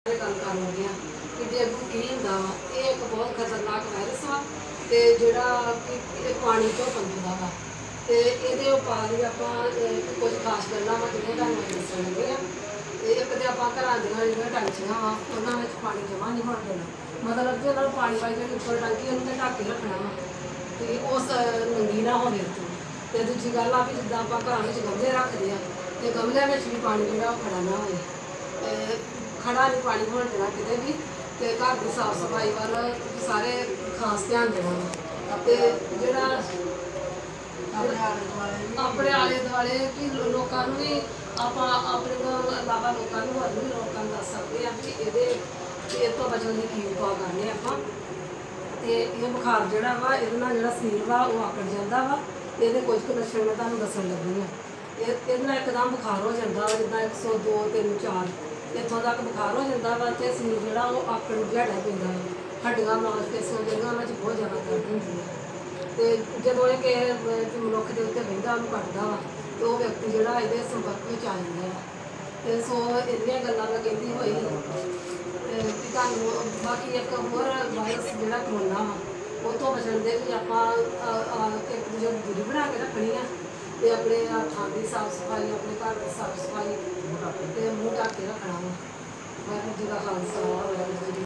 गल कर लगे कि डेंगू की होंदा वा, ये एक बहुत खतरनाक वायरस वा ते जिहड़ा कि पानी चों पनपदा वा ते इहदे उपाय लई आपां कुछ खास गल्लां वा जिहड़ियां तुहानूं असीं दस्सण लगे आ। एक ते आपां घरां दियां जिहड़ियां टैंकियां वा उन्हां विच पानी जमा नहीं होण देना, मतलब कि उन्हां नूं पानी वाली जिहड़ी उप्पर टैंकी उहनूं ते ढक के रखना वा कि उस नंगी ना होवे उत्तों। ते दूजी गल आ भी जिद्दां आपां घरां विच गमले रखदे आ ते गमलिਆਂ ਵਿੱਚ भी पानी जिहड़ा ਉਹ खड़ा ना होवे, खड़ा नहीं पानी होण देना किते भी। ते घर की साफ सफाई वाल सारे खास ध्यान देना वा ते जिहड़ा अपने आले दुआले कि लोकां नूं भी आपां अपने तो इलावा लोकां नूं होर भी लोकां नूं दस सकदे आ कि इहदे तो बचण लई की उपाय करने आपां। ते एह बुखार जिहड़ा वा इहदे नाल जिहड़ा शरीर वा ओह आकड़ जांदा वा। ਇਹਦੇ कुछ ਕੁ ਲੱਛਣ मैं ਤੁਹਾਨੂੰ ਦੱਸਣ ਲੱਗੀ ਹਾਂ। ਇਹਦੇ ਨਾਲ ਇੱਕਦਮ ਬੁਖਾਰ ਹੋ ਜਾਂਦਾ ਵਾ, ਜਿੱਦਾਂ 102 3 4 ਇੱਥੋਂ ਤੱਕ ਬੁਖਾਰ ਹੋ ਜਾਂਦਾ ਵਾ ਤੇ ਸਰੀਰ ਜਿਹੜਾ ਉਹ ਆਕੜ ਜਿਹਾ ਪੈਂਦਾ ਵਾ, ਹੱਡੀਆਂ ਮਾਸਪੇਸ਼ੀਆਂ ਜਿਹੜੀਆਂ ਉਹਨਾਂ 'ਚ ਬਹੁਤ ਜ਼ਿਆਦਾ ਦਰਦ ਹੁੰਦੀ ਹੈ। ਤੇ ਜਦੋਂ ਇਹ ਕਿਸੇ ਮਨੁੱਖ ਦੇ ਉੱਤੇ ਬਹਿੰਦਾ ਉਹਨੂੰ ਕੱਟਦਾ ਵਾ ਤੇ ਉਹ ਵਿਅਕਤੀ ਜਿਹੜਾ ਇਹਦੇ ਸੰਪਰਕ ਵਿੱਚ ਆ ਜਾਂਦਾ ਵਾ। ਤੇ ਸੋ ਇਹਦੀਆਂ ਗੱਲਾਂ ਮੈਂ ਕਹਿੰਦੀ ਹੋਈ ਵੀ ਤੁਹਾਨੂੰ ਬਾਕੀ ਇੱਕ ਹੋਰ ਵਾਇਰਸ ਜਿਹੜਾ ਕਰੋਨਾ ਵਾ ਉਹ ਤੋਂ ਬਚਣ ਦੇ ਵੀ ਆਪਾਂ ਇੱਕ ਦੂਜੇ ਨੂੰ ਦੂਰੀ ਬਣਾ ਕੇ ਰੱਖਣੀ ਆ ਤੇ ਆਪਣੇ ਹੱਥਾਂ ਦੀ ਸਾਫ਼ ਸਫਾਈ, ਆਪਣੇ ਘਰ ਦੀ ਸਾਫ਼ ਸਫਾਈ ਤੇ ਮੂੰਹ ਢੱਕ ਕੇ ਰੱਖਣਾ ਵਾ। ਵਾਹਿਗੁਰੂ ਜੀ ਦਾ ਖਾਲਸਾ ਵਾਹਿਗੁਰੂ ਜੀ